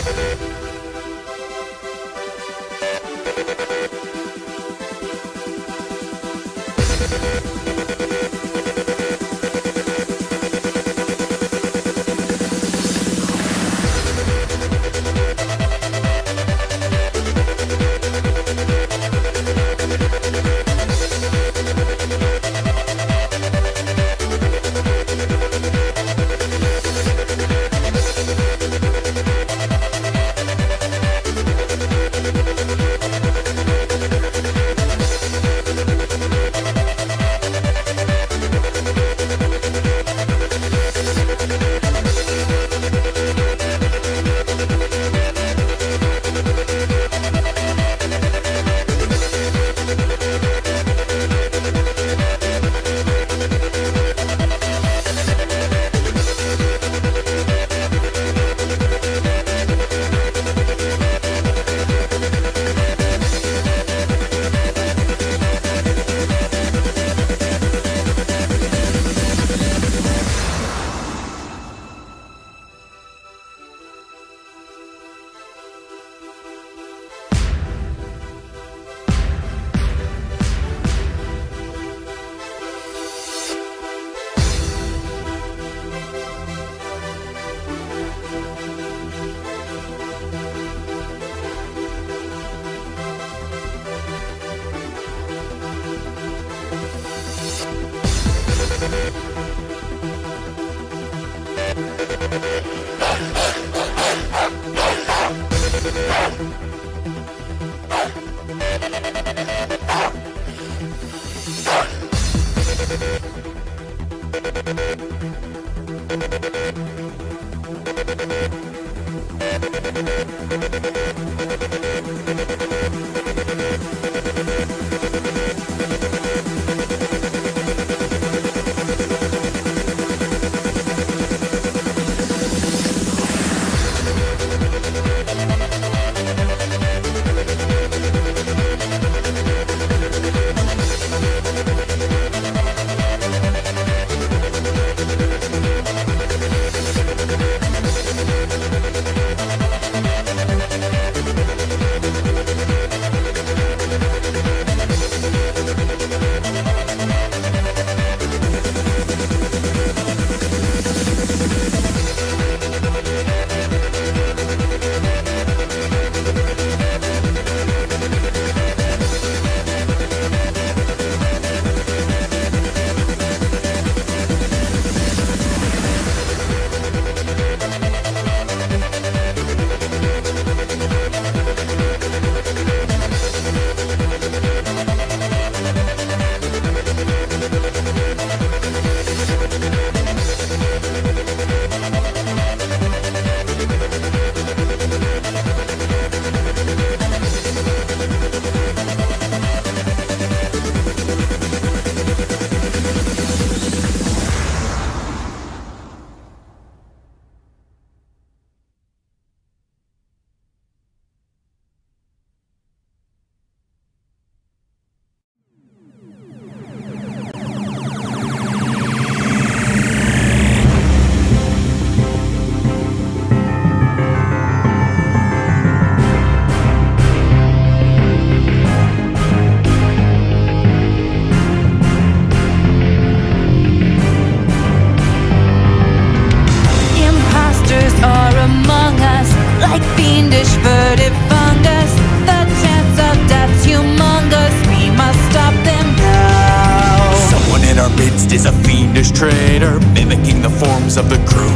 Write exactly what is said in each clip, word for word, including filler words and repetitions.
traitor, mimicking the forms of the crew.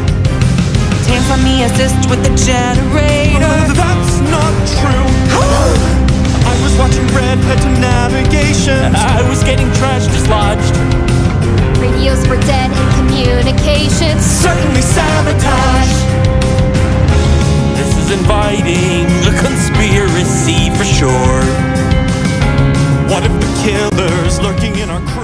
Teams let me assist with the generator. Oh, that's not true. I was watching Redhead to navigation. I was getting trash dislodged. Radios were dead and communications Certainly sabotage. This is inviting a conspiracy for sure. What if the killer's lurking in our crew?